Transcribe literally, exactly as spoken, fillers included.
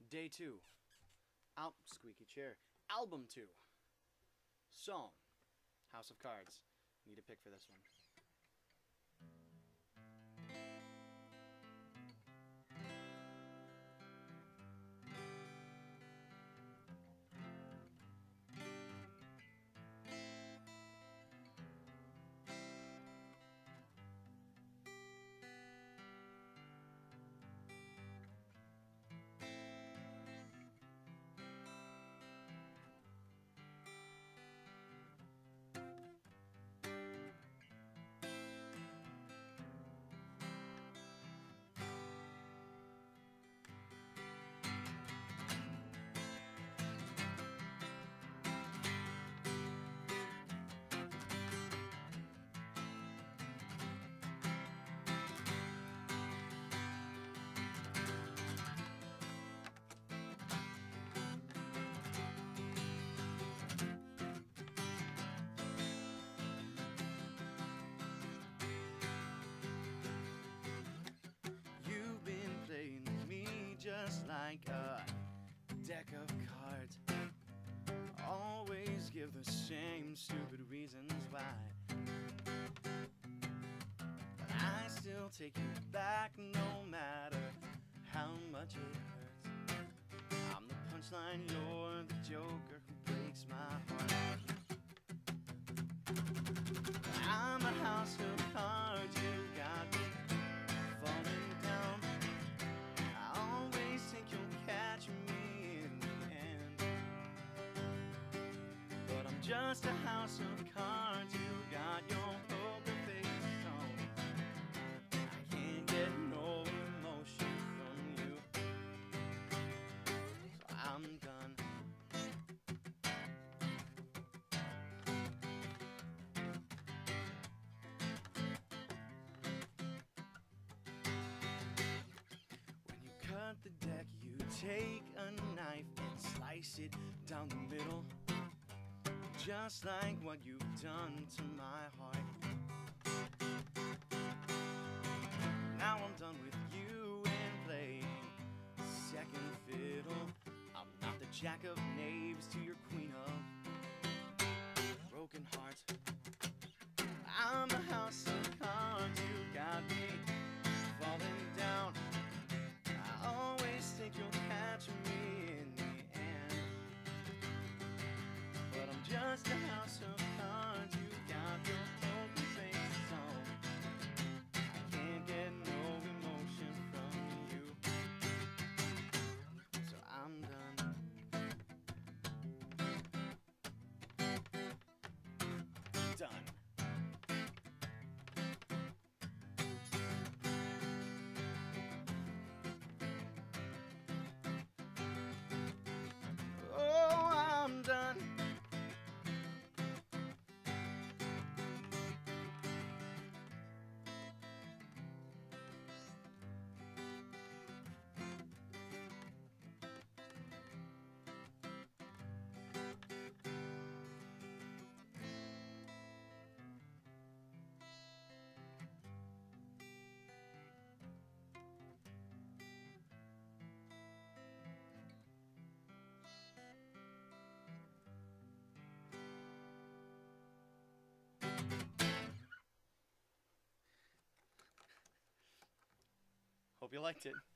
Day two. Al squeaky chair. Album two. Song. House of Cards. Need a pick for this one. Just like a deck of cards, always give the same stupid reasons why, but I still take you back no matter how much it hurts. I'm the punchline, you're the joker who breaks my heart. I'm a house of cards, you got me falling down. Catch me in the end, but I'm just a house of cards. You got your poker face on. I can't get no emotion from you, so I'm done. When you cut the deck, you take a knife and slice it down the middle, just like what you've done to my heart. Now I'm done with you and playing second fiddle. I'm not the jack of knaves to your queen of broken hearts. I'm a house of cards, you got me falling down. I always think you'll catch me in the end, but I'm just a house of cards. You got your poker face on. I can't get no emotion from you, so I'm done. Done. I'm done. Hope you liked it.